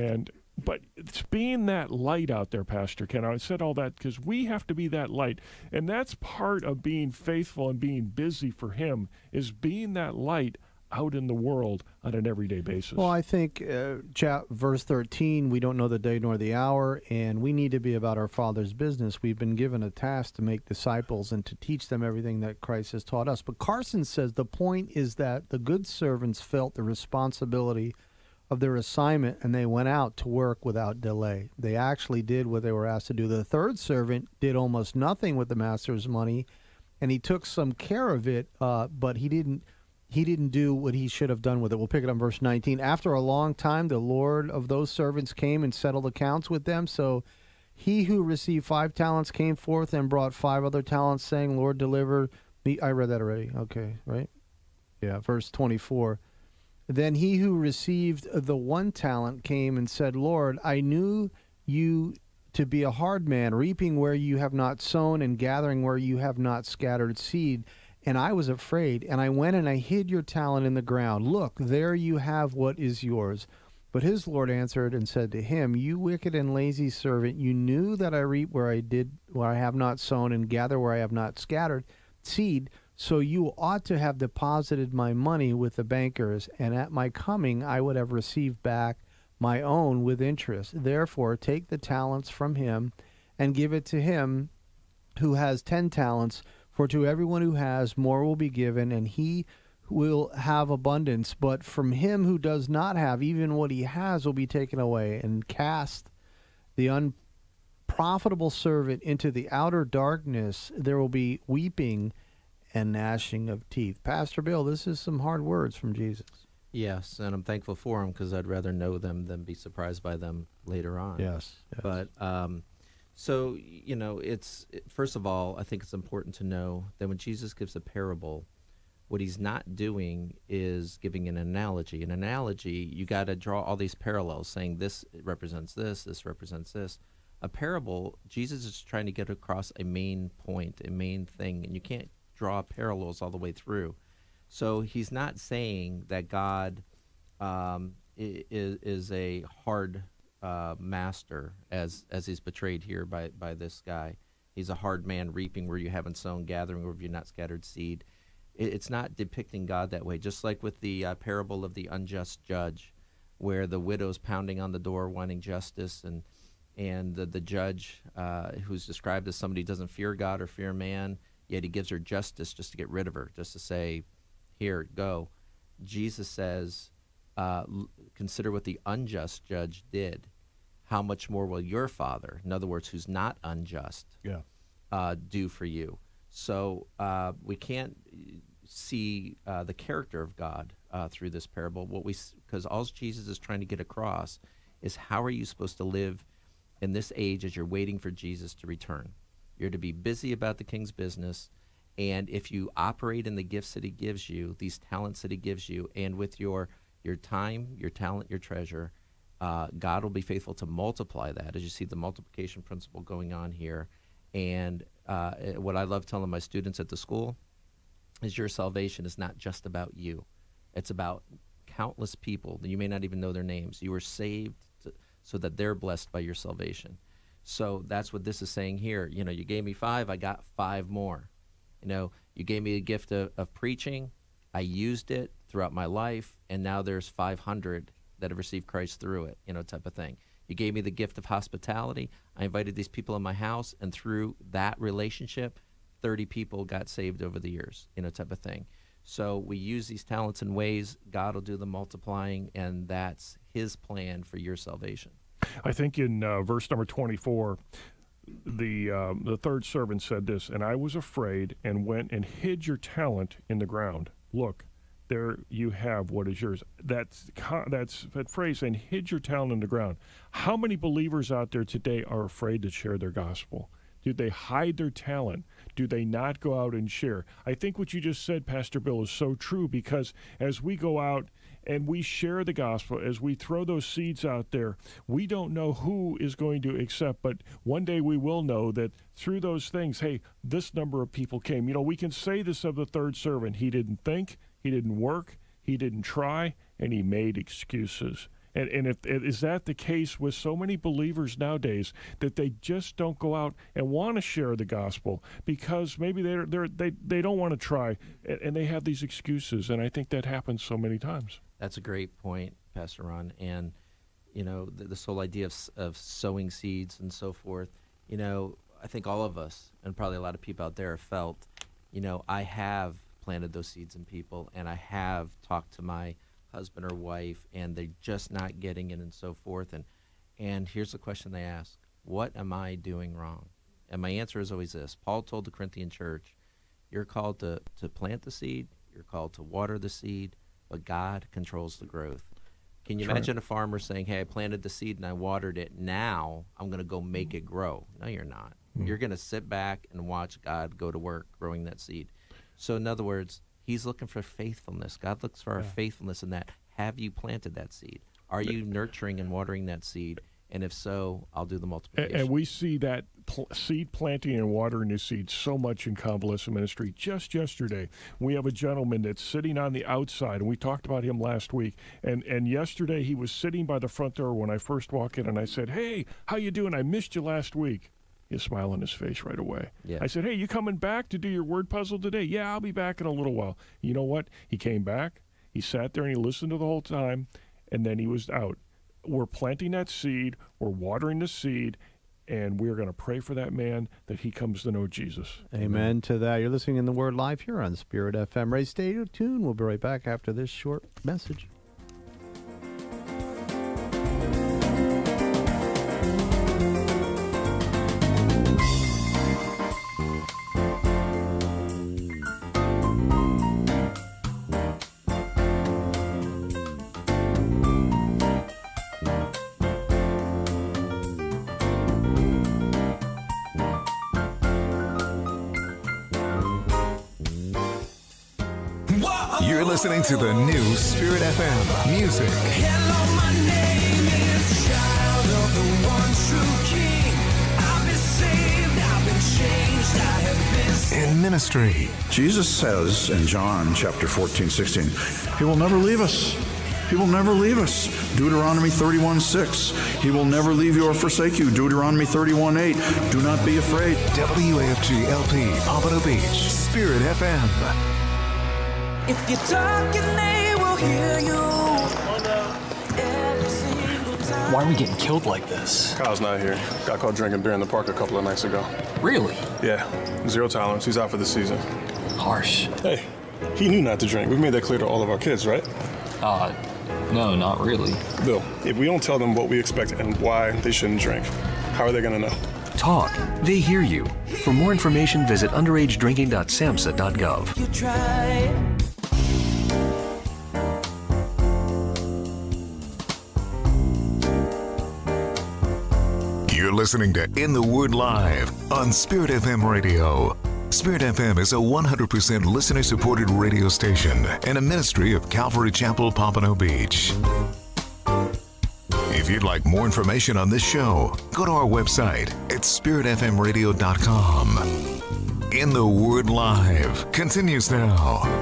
But it's being that light out there, Pastor Ken. I said all that because we have to be that light. And that's part of being faithful and being busy for him, is being that light out in the world on an everyday basis. Well, I think verse 13, we don't know the day nor the hour, and we need to be about our Father's business. We've been given a task to make disciples and to teach them everything that Christ has taught us. But Carson says the point is that the good servants felt the responsibility of their assignment, and they went out to work without delay. They actually did what they were asked to do. The third servant did almost nothing with the master's money, and he took some care of it, but he didn't do what he should have done with it. We'll pick it up in verse 19. After a long time, the Lord of those servants came and settled accounts with them. So he who received 5 talents came forth and brought 5 other talents, saying, "Lord, deliver me." I read that already. Okay, right? Yeah, verse 24. Then he who received the 1 talent came and said, "Lord, I knew you to be a hard man, reaping where you have not sown and gathering where you have not scattered seed. And I was afraid, and I went and I hid your talent in the ground. Look, there you have what is yours." But his Lord answered and said to him, "You wicked and lazy servant, you knew that I reap where I have not sown and gather where I have not scattered seed. So you ought to have deposited my money with the bankers, and at my coming I would have received back my own with interest. Therefore take the talents from him and give it to him who has 10 talents. For to everyone who has, more will be given, and he will have abundance. But from him who does not have, even what he has will be taken away. And cast the unprofitable servant into the outer darkness. There will be weeping and gnashing of teeth." Pastor Bill, this is some hard words from Jesus. Yes, and I'm thankful for them because I'd rather know them than be surprised by them later on. Yes. But so, first of all, I think it's important to know that when Jesus gives a parable, what he's not doing is giving an analogy. An analogy, you got to draw all these parallels, saying this represents this represents this. A parable, Jesus is trying to get across a main point, a main thing, and you can't draw parallels all the way through. So he's not saying that God is a hard master as he's portrayed here by this guy. He's a hard man, reaping where you haven't sown, gathering where you've not scattered seed. It's not depicting God that way. Just like with the parable of the unjust judge, where the widow's pounding on the door wanting justice, and the judge, who's described as somebody who doesn't fear God or fear man, yet he gives her justice just to get rid of her, just to say, "Here, go." Jesus says, consider what the unjust judge did. How much more will your Father, in other words, who's not unjust, do for you? So we can't see the character of God through this parable. Because all Jesus is trying to get across is how are you supposed to live in this age as you're waiting for Jesus to return. You're to be busy about the King's business, and if you operate in the gifts that he gives you, these talents that he gives you, and with your time, your talent, your treasure, God will be faithful to multiply that, as you see the multiplication principle going on here. And what I love telling my students at the school is your salvation is not just about you. It's about countless people that you may not even know their names. You were saved so that they're blessed by your salvation. So that's what this is saying here. You know, you gave me 5, I got 5 more. You know, you gave me a gift of preaching, I used it throughout my life, and now there's 500 that have received Christ through it, you know, type of thing. You gave me the gift of hospitality, I invited these people in my house, and through that relationship, 30 people got saved over the years, you know, type of thing. So we use these talents in ways, God will do the multiplying, and that's his plan for your salvation. I think in verse number 24, the third servant said this, and I was afraid and went and hid your talent in the ground. Look, there you have what is yours. That's that phrase, and hid your talent in the ground. How many believers out there today are afraid to share their gospel? Do they hide their talent? Do they not go out and share? I think what you just said, Pastor Bill, is so true, because as we go out and we share the gospel, as we throw those seeds out there, we don't know who is going to accept, but one day we will know that through those things, hey, this number of people came. You know, we can say this of the third servant. He didn't think, he didn't work, he didn't try, and he made excuses. And is that the case with so many believers nowadays, that they just don't go out and want to share the gospel because maybe they don't want to try, and they have these excuses, and I think that happens so many times. That's a great point, Pastor Ron. And, you know, this whole idea of sowing seeds and so forth, you know, I think all of us, and probably a lot of people out there, have felt, you know, I have planted those seeds in people, and I have talked to my husband or wife, and they're just not getting it and so forth. And here's the question they ask: what am I doing wrong? And my answer is always this. Paul told the Corinthian church, you're called to plant the seed, you're called to water the seed, but God controls the growth. Can you imagine a farmer saying, hey, I planted the seed and I watered it, now I'm going to go make it grow? No, you're not. You're going to sit back and watch God go to work growing that seed. So in other words, he's looking for faithfulness. God looks for our faithfulness in that. Have you planted that seed? Are you nurturing and watering that seed? And if so, I'll do the multiplication. And we see that seed planting and watering the seed so much in convalescent ministry. Just yesterday, we have a gentleman that's sitting on the outside, and we talked about him last week. And yesterday, he was sitting by the front door when I first walked in, and I said, hey, how you doing? I missed you last week. He had a smile on his face right away. Yeah. I said, hey, you coming back to do your word puzzle today? Yeah, I'll be back in a little while. You know what? He came back, he sat there, and he listened to the whole time, and then he was out. We're planting that seed, we're watering the seed, and we're going to pray for that man that he comes to know Jesus. Amen to that. You're listening in the Word Live here on Spirit FM. Ray, stay tuned. We'll be right back after this short message. You're listening to the new Spirit FM music. Hello, my name is Child of the One True King. I've been saved, I've been changed, I have been saved. In ministry. Jesus says in John chapter 14, 16, He will never leave us. He will never leave us. Deuteronomy 31:6. He will never leave you or forsake you. Deuteronomy 31:8. Do not be afraid. WAFG LP, Pompano Beach, Spirit FM. If you're talking, they will hear you. Every single time. Why are we getting killed like this? Kyle's not here. Got caught drinking beer in the park a couple of nights ago. Really? Yeah. 0 tolerance. He's out for the season. Harsh. Hey, he knew not to drink. We've made that clear to all of our kids, right? No, not really. Bill, if we don't tell them what we expect and why they shouldn't drink, how are they going to know? Talk. They hear you. For more information, visit underagedrinking.samhsa.gov. You try. You're listening to In the Word Live on Spirit FM Radio. Spirit FM is a 100% listener-supported radio station and a ministry of Calvary Chapel, Pompano Beach. If you'd like more information on this show, go to our website at spiritfmradio.com. In the Word Live continues now.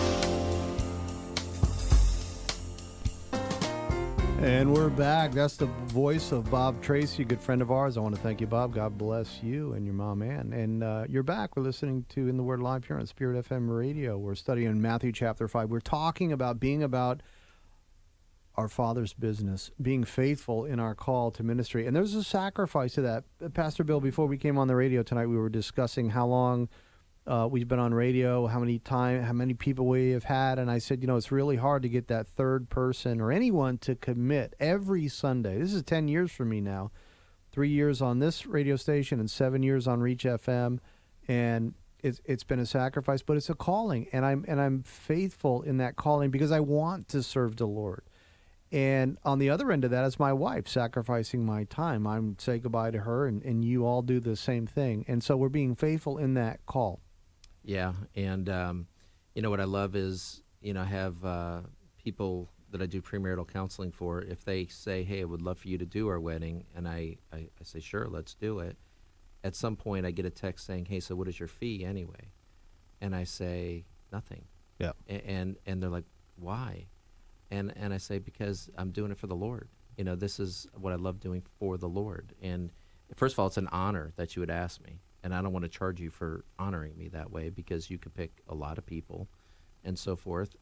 And we're back. That's the voice of Bob Tracy, a good friend of ours. I want to thank you, Bob. God bless you and your mom, Ann. And you're back. We're listening to In the Word Live here on Spirit FM Radio. We're studying Matthew chapter 5. We're talking about being about our Father's business, being faithful in our call to ministry. And there's a sacrifice to that. Pastor Bill, before we came on the radio tonight, we were discussing how long we've been on radio, how many people we have had, and I said, it's really hard to get that third person or anyone to commit every Sunday. This is 10 years for me now, 3 years on this radio station and 7 years on Reach FM, and it's been a sacrifice, but it's a calling, and I'm faithful in that calling because I want to serve the Lord. And on the other end of that is my wife sacrificing my time. I'm say goodbye to her, and you all do the same thing, and so we're being faithful in that call. Yeah, and what I love is, I have people that I do premarital counseling for. If they say, hey, I would love for you to do our wedding, and I say, sure, let's do it. At some point, I get a text saying, hey, so what is your fee anyway? And I say, nothing. Yeah. And they're like, why? And I say, because I'm doing it for the Lord. This is what I love doing for the Lord. And first of all, it's an honor that you would ask me. And I don't want to charge you for honoring me that way because you could pick a lot of people and so forth.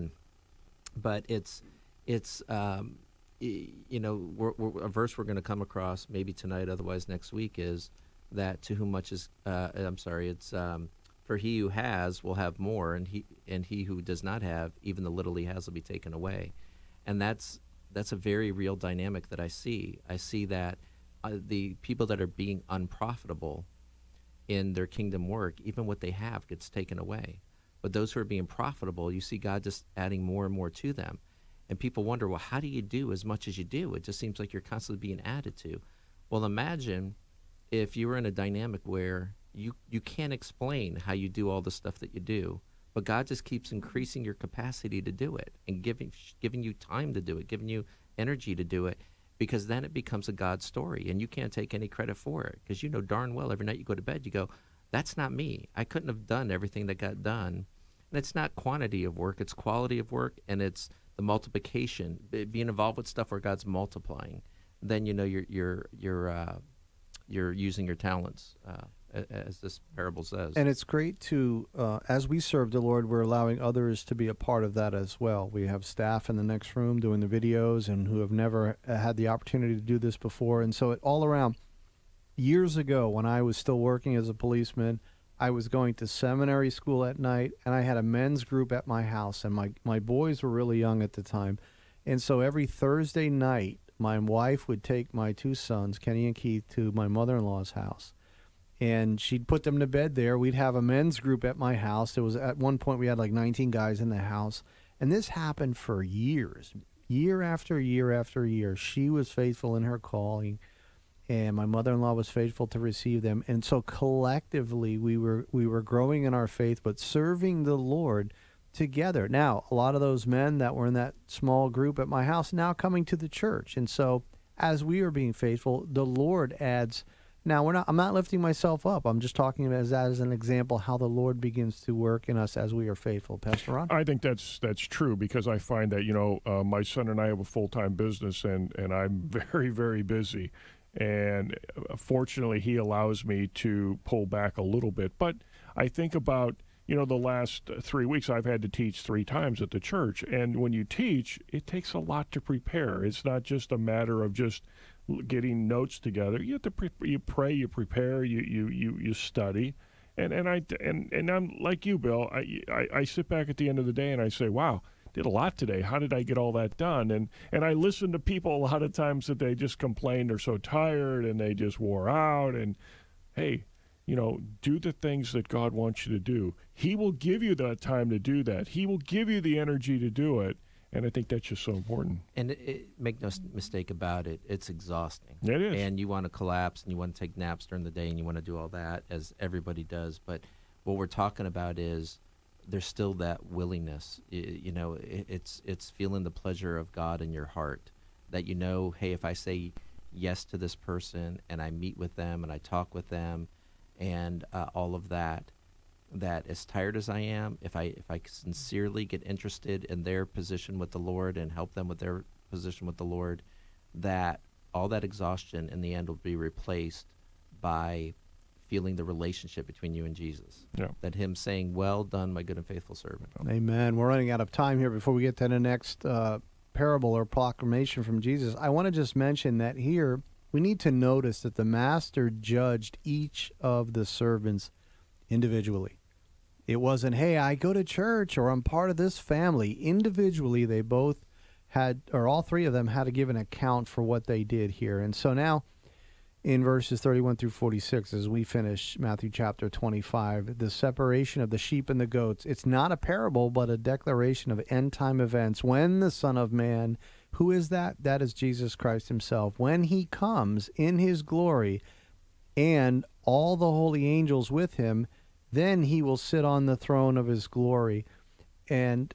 But it's a verse we're going to come across maybe tonight, otherwise next week, is that to whom much is, for he who has will have more, and he who does not have, even the little he has will be taken away. And that's a very real dynamic that I see. I see that the people that are being unprofitable in their kingdom work, even what they have gets taken away. But those who are being profitable, you see God just adding more and more to them. And people wonder, well, how do you do as much as you do? It just seems like you're constantly being added to. Well, imagine if you were in a dynamic where you can't explain how you do all the stuff that you do, but God just keeps increasing your capacity to do it and giving you time to do it, giving you energy to do it. Because then it becomes a God story, and you can't take any credit for it. Because you know darn well every night you go to bed, you go, that's not me. I couldn't have done everything that got done. And it's not quantity of work, it's quality of work, and it's the multiplication, being involved with stuff where God's multiplying. Then you're using your talents, as this parable says. And it's great to, as we serve the Lord, we're allowing others to be a part of that as well. We have staff in the next room doing the videos and who have never had the opportunity to do this before. And so all around, years ago when I was still working as a policeman, I was going to seminary school at night, and I had a men's group at my house, and my boys were really young at the time. And so every Thursday night, my wife would take my two sons, Kenny and Keith, to my mother-in-law's house. And she'd put them to bed there. We'd have a men's group at my house. There was, at one point, we had like 19 guys in the house. And this happened for years, year after year after year. She was faithful in her calling, and my mother-in-law was faithful to receive them. And so collectively, we were growing in our faith, but serving the Lord together. Now, a lot of those men that were in that small group at my house now coming to the church. And so as we are being faithful, the Lord adds. Now, I'm not lifting myself up. I'm just talking as an example how the Lord begins to work in us as we are faithful. Pastor Ron? I think that's true, because I find that, my son and I have a full-time business, and I'm very, very busy. And fortunately, he allows me to pull back a little bit. But I think about, the last 3 weeks I've had to teach 3 times at the church. And when you teach, it takes a lot to prepare. It's not just a matter of just getting notes together. You have to you pray, you prepare, you study, and I'm like you, Bill. I sit back at the end of the day and I say, wow, did a lot today. How did I get all that done? And I listen to people a lot of times that they just complain they're so tired and they just wore out. And hey, do the things that God wants you to do. He will give you the time to do that. He will give you the energy to do it. And I think that's just so important. And make no mistake about it, it's exhausting. It is. And you want to collapse and you want to take naps during the day and you want to do all that, as everybody does. But what we're talking about is there's still that willingness. It's feeling the pleasure of God in your heart, that hey, if I say yes to this person and I meet with them and I talk with them and all of that as tired as I am, if I sincerely get interested in their position with the Lord and help them with their position with the Lord, that all that exhaustion in the end will be replaced by feeling the relationship between you and Jesus. Yeah. That him saying, well done, my good and faithful servant. Amen. We're running out of time here before we get to the next parable or proclamation from Jesus. I want to just mention that here we need to notice that the master judged each of the servants individually. It wasn't, hey, I go to church or I'm part of this family. Individually, they both had, or all three of them had to give an account for what they did here. And so now in verses 31 through 46, as we finish Matthew chapter 25, the separation of the sheep and the goats, it's not a parable, but a declaration of end-time events. When the Son of Man, who is that? That is Jesus Christ himself. When he comes in his glory and all the holy angels with him, then he will sit on the throne of his glory. And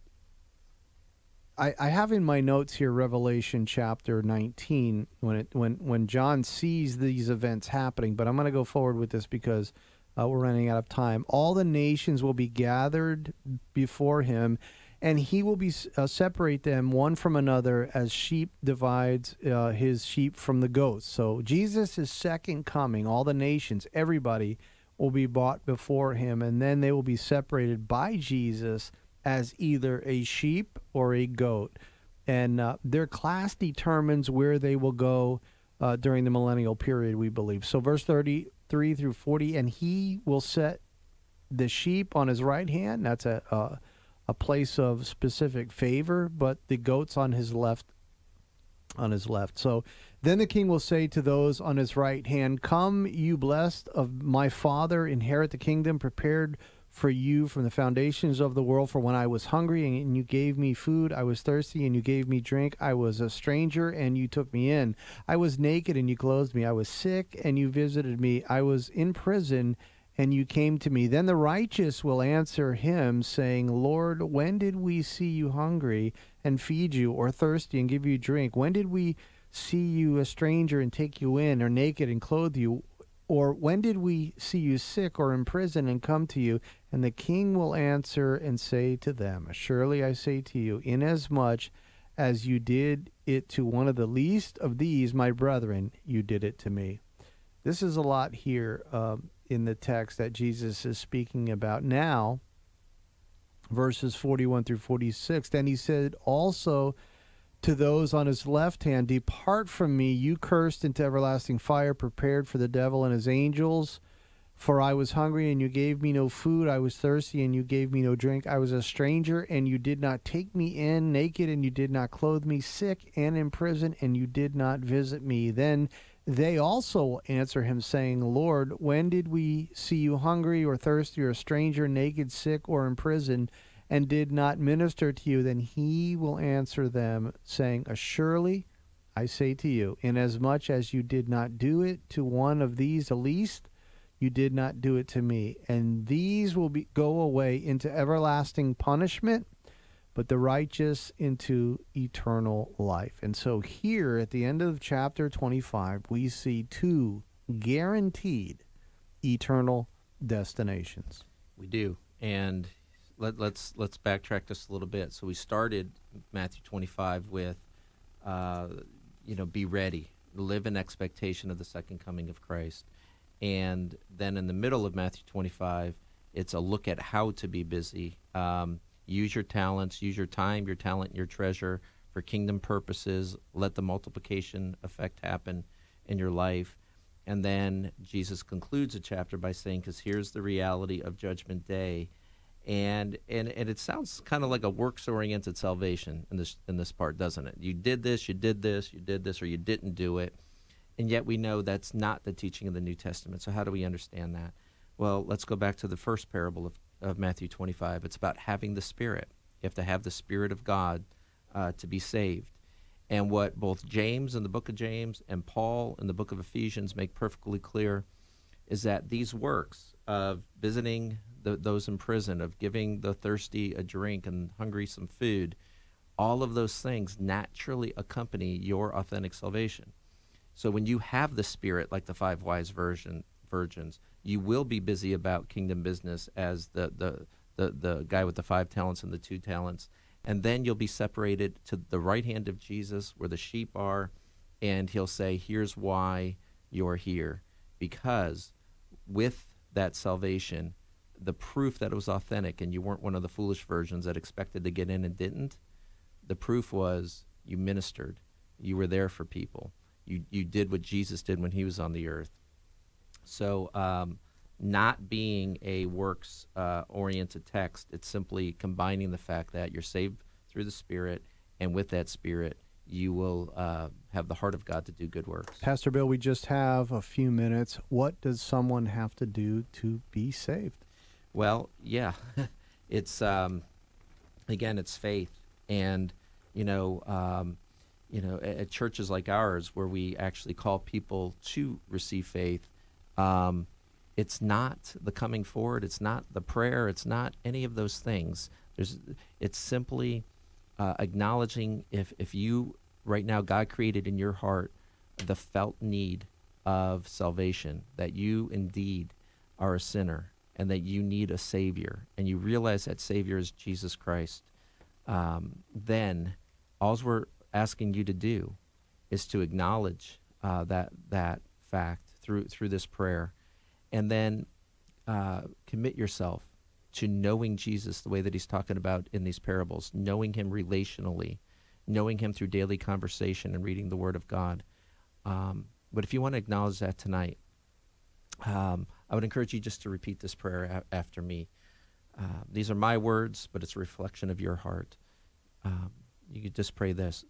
I have in my notes here Revelation chapter 19 when John sees these events happening. But I'm going to go forward with this because we're running out of time. All the nations will be gathered before him, and he will be separate them one from another as sheep divides his sheep from the goats. So Jesus' second coming, all the nations, everybody will be brought before him, and then they will be separated by Jesus as either a sheep or a goat. And their class determines where they will go during the millennial period, we believe. So verse 33 through 40, and he will set the sheep on his right hand. That's a place of specific favor, but the goats on his left. So then the king will say to those on his right hand, come, you blessed of my Father, inherit the kingdom prepared for you from the foundations of the world. For when I was hungry and you gave me food, I was thirsty and you gave me drink, I was a stranger and you took me in. I was naked and you clothed me. I was sick and you visited me. I was in prison and you came to me. Then the righteous will answer him, saying, Lord, when did we see you hungry and feed you, or thirsty and give you drink? When did we see you a stranger and take you in, or naked and clothe you? Or when did we see you sick or in prison and come to you? And the king will answer and say to them, surely I say to you, inasmuch as you did it to one of the least of these, my brethren, you did it to me. This is a lot here in the text that Jesus is speaking about now, verses 41 through 46. Then he said also to those on his left hand, depart from me, you cursed, into everlasting fire, prepared for the devil and his angels. For I was hungry, and you gave me no food. I was thirsty, and you gave me no drink. I was a stranger, and you did not take me in. Naked, and you did not clothe me. Sick and in prison, and you did not visit me. Then they also answer him, saying, Lord, when did we see you hungry or thirsty or a stranger, naked, sick, or in prison, and did not minister to you? Then he will answer them, saying, surely I say to you, inasmuch as you did not do it to one of these the least, you did not do it to me. And these will go away into everlasting punishment, but the righteous into eternal life. And so here at the end of chapter 25, we see two guaranteed eternal destinations. We do. And let's backtrack just a little bit. So we started Matthew 25 with, be ready, live in expectation of the second coming of Christ. And then in the middle of Matthew 25, it's a look at how to be busy. Use your talents, use your time, your talent, your treasure for kingdom purposes. Let the multiplication effect happen in your life. And then Jesus concludes the chapter by saying, because here's the reality of Judgment Day. And it sounds kind of like a works-oriented salvation in this part, doesn't it? You did this, you did this, you did this, or you didn't do it. And yet we know that's not the teaching of the New Testament. So how do we understand that? Well, let's go back to the first parable of Matthew 25. It's about having the Spirit. You have to have the Spirit of God to be saved. And what both James in the book of James and Paul in the book of Ephesians make perfectly clear is that these works of visiting those in prison, of giving the thirsty a drink and hungry some food, all of those things naturally accompany your authentic salvation. So when you have the Spirit, like the 5 wise virgins, you will be busy about kingdom business as the guy with the 5 talents and the 2 talents. And then you'll be separated to the right hand of Jesus where the sheep are, and he'll say, here's why you're here. Because with that salvation, the proof that it was authentic and you weren't one of the foolish virgins that expected to get in and didn't, the proof was you ministered. You were there for people. You did what Jesus did when he was on the earth. So not being a works-oriented text, it's simply combining the fact that you're saved through the Spirit, and with that Spirit, you will have the heart of God to do good works. Pastor Bill, we just have a few minutes. What does someone have to do to be saved? Well, yeah, it's again, it's faith, and at churches like ours where we actually call people to receive faith, it's not the coming forward, it's not the prayer, it's not any of those things. It's simply acknowledging if you, right now, God created in your heart the felt need of salvation, that you indeed are a sinner and that you need a Savior, and you realize that Savior is Jesus Christ, then all we're asking you to do is to acknowledge that fact through this prayer, and then commit yourself to knowing Jesus the way that he's talking about in these parables, knowing him relationally, knowing him through daily conversation and reading the Word of God. But if you want to acknowledge that tonight, I would encourage you just to repeat this prayer after me. These are my words, but it's a reflection of your heart. You could just pray this.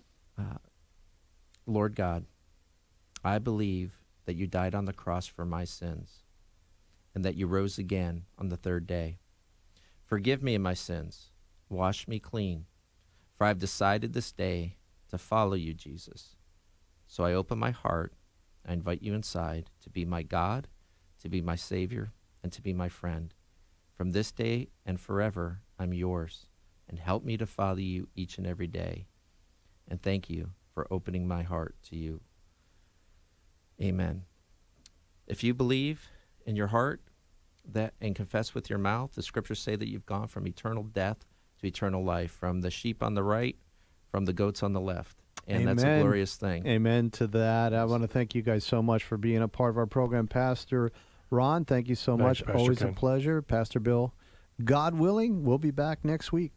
Lord God, I believe that you died on the cross for my sins and that you rose again on the 3rd day. Forgive me of my sins. Wash me clean, for I've decided this day to follow you, Jesus. So I open my heart. I invite you inside to be my God, to be my Savior, and to be my friend. From this day and forever, I'm yours, and help me to follow you each and every day. And thank you for opening my heart to you. Amen. If you believe in your heart that and confess with your mouth, the scriptures say that you've gone from eternal death to eternal life, from the sheep on the right, from the goats on the left. And Amen. That's a glorious thing. Amen to that. I want to thank you guys so much for being a part of our program. Pastor Ron, thank you so much. Pastor Always Ken. a pleasure. Pastor Bill, God willing, we'll be back next week.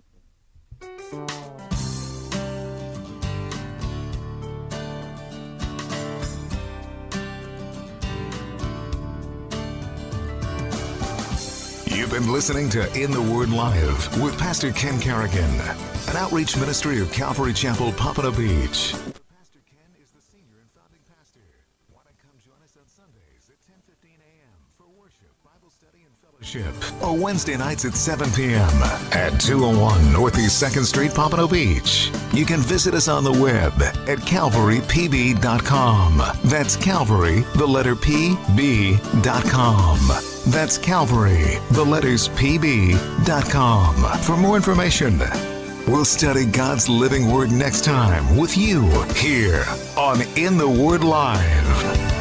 You've been listening to In the Word Live with Pastor Ken Carrigan, an outreach ministry of Calvary Chapel, Pompano Beach. Pastor Ken is the senior and founding pastor. Want to come join us on Sundays at 10:15 a.m. for worship, Bible study, and fellowship, or Wednesday nights at 7 p.m. at 201 Northeast 2nd Street, Pompano Beach. You can visit us on the web at calvarypb.com. That's Calvary, the letter PB.com. That's Calvary, the letters PB.com. For more information, we'll study God's living Word next time with you here on In the Word Live.